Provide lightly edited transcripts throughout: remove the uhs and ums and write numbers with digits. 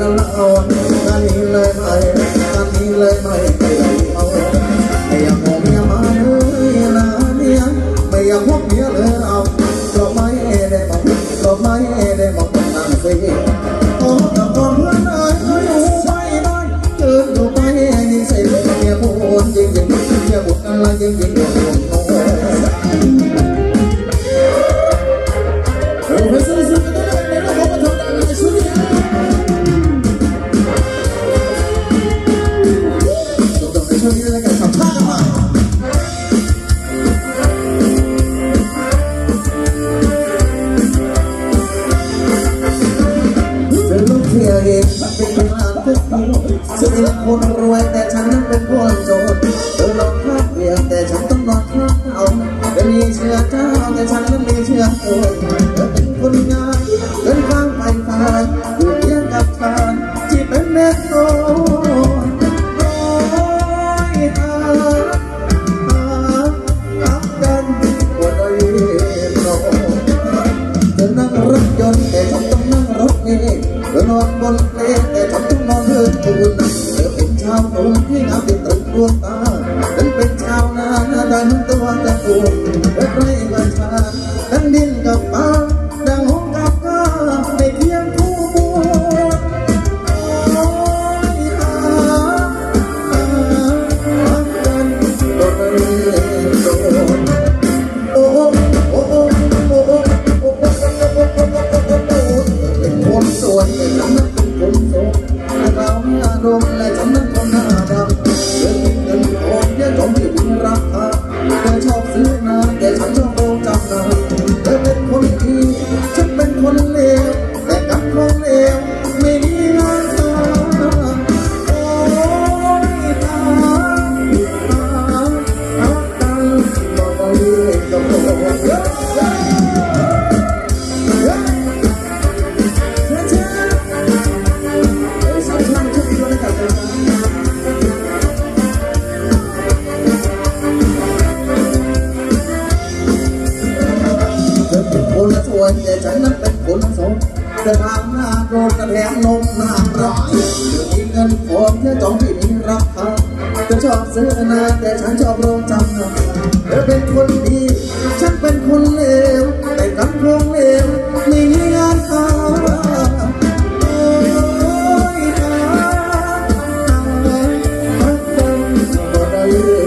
กันเอางานนี้เลยไม่งานนี้เลยไม่ไปเอาไม่อยากมองเมียมาเลยนะเนี่ยไม่อยากพบเมียเลยเอาก็ไม่ได้มองก็ไม่ได้มองนางสิโอ้กับคนเมื่อไหร่อยู่ไม่ได้เจออยู่ไปยิ่งใส่เมียพูดยิ่งยิ่งเมียพูดอะไรยิ่งยิ่งโดนโน้ไปซื้อกันได้ในโลกของมันทำได้ในสุดที่ต้องในช่วงนี้แล้วกันสัมภาษณ์มาเป็นลูกเที่ยวเองเป็นคนอ่านทุกทีฉันเป็นคนรวยแต่ฉันนั้นเป็นคนจนเธอลองข้ามเพียงแต่ฉันต้องนอนข้างเขาจะมีเชื้อเจ้าแต่ฉันนั้นมีเชื้อโอนเธอเป็นคนงานเดินฟังไปทางอยู่เพียงกับฉันที่เป็นแม่โตรถยนต์แต่ฉันต้องนั่งรถเมล์เธอนอนบนเปลแต่ฉันต้องนอนเดินปูนเธอเป็นชาวกรุงที่งามติดตรึงดวงตาฉันเป็นชาวนาหน้าได้เหมือนตัวกระปูเธอใกล้กับฉันดังดินกับฟ้าดังหงกับกาในเพียงคู่บัวโอ้ยหากันโดนโดนโอ้โอ้โอ้โอ้เป็นคนสวยแต่ฉันนั้นเป็นคนโสดแต่เราไม่อารมณ์และฉันนั้นคนหน้าดำเธอมีเงินทองเยอะจนไม่มีราคาเธอชอบซื้อนาแต่ฉันชอบโกงจำนำเธอเป็นคนดีฉันเป็นคนเลวแต่กับคนเลวไม่มีงานทำโอ้ยหากันบอกว่าเรื่องกับโลกแต่ฉันนั้นเป็นคนโสดแต่ทางหน้าโกรธกระแทงนมหน้าร้ายเธอมีเงินทองแค่จองที่มีราคาเธอชอบซื้อนาแต่ฉันชอบโรงจำนำเธอเป็นคนดีฉันเป็นคนเลวแต่กับโรงเลวไม่มีงานทำโอ้ยหากันก็ได้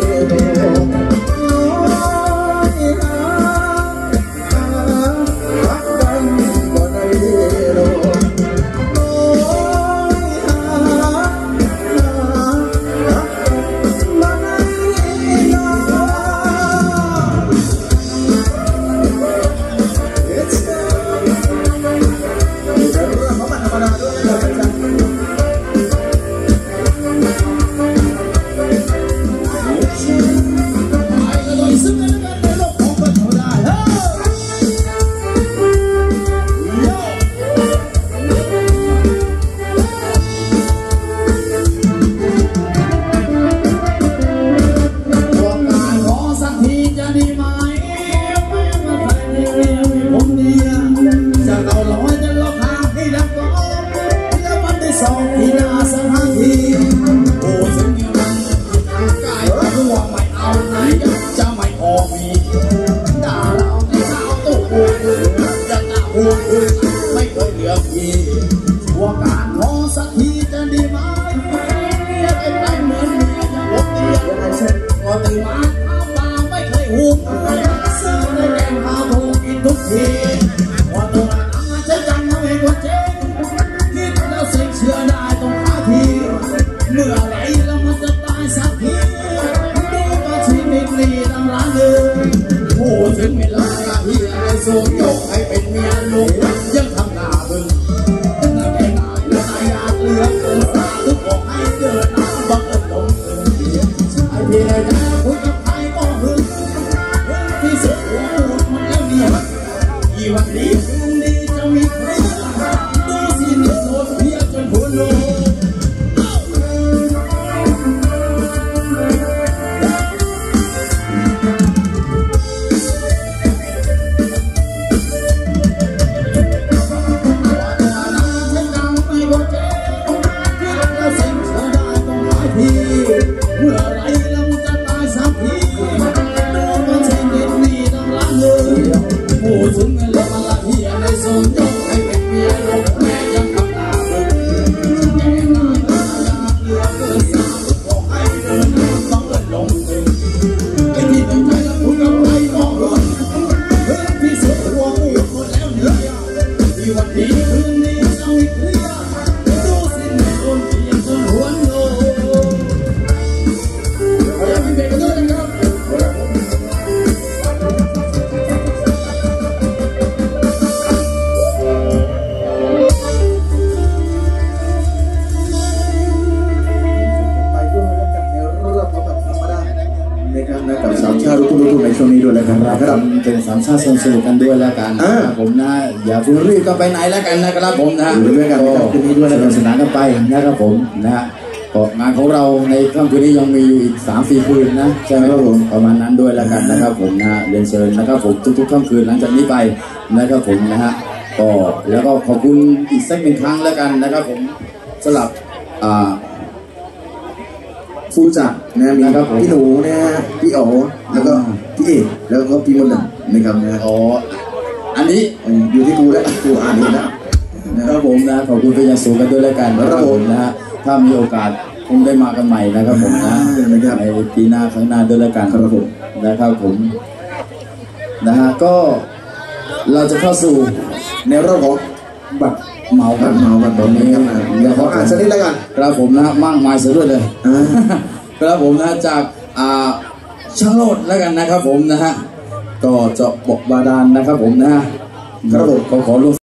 ไม่เคยเหลือพี่หัวการขอสักทีจะดีไหมไอ้ใจเหมือนเมียจะลบเตียก็ตื่นมาข้าวปลาไม่เคยหุงซื้อในแกงข้าวถูกกินทุกทีว่าตัวนั้นจะจังทำให้ตัวเจ๊คิดแล้วเสียเชื่อได้ต้องหาทีเมื่อไรแล้วมันจะตายสักทีดูก็ชีวิตนี้ตั้งร้านเลยโอ้ถึงเวลาที่จะส่งยกให้เป็นเมียลูกยังทำหน้าบึ้งหน้าแก่หน้าและหน้าอยากเหลือนะครับเป็นสามชาติสนุกกันด้วยแล้วกันนะครับผมนะอย่าเพิ่งรีบก็ไปไหนแล้วกันนะครับผมนะด้วยกันคืนนี้ด้วยสนุกสนานกันไปนะครับผมนะฮะงานของเราในค่ำคืนนี้ยังมีอยู่อีก 3-4 คืนนะใช่ไหมครับผมประมาณนั้นด้วยแล้วกันนะครับผมนะเรียนเชิญนะครับผมทุกๆค่ำคืนหลังจากนี้ไปนะครับผมนะฮะก็แล้วก็ขอบคุณอีกสักหนึ่งครั้งแล้วกันนะครับผมสำหรับผู้จัดนะมีพี่หนูนะฮะพี่อ๋อแล้วก็พี่เอกแล้วก็พี่มดดำนะครับนะอ๋ออันนี้อยู่ที่กูแล้วกูอ่านนี่นะครับผมนะขอบคุณเป็นอย่างสูงกันด้วยแล้วกันนะครับผมนะฮะถ้ามีโอกาสคงได้มากันใหม่นะครับผมนะในปีหน้าครั้งหน้าด้วยแล้วกันครับผมนะครับผมนะฮะก็เราจะเข้าสู่ในรอบของบัตรเหมากันตรงนี้ครับเดี๋ยวขออ่านสักนิดแล้วกันครับผมนะมากมายเสียด้วยเลยครับผมนะจากช่างโลดแล้วกันนะครับผมนะฮะก็เจาะบอกบาดาลนะครับผมนะครับผมขอร่วม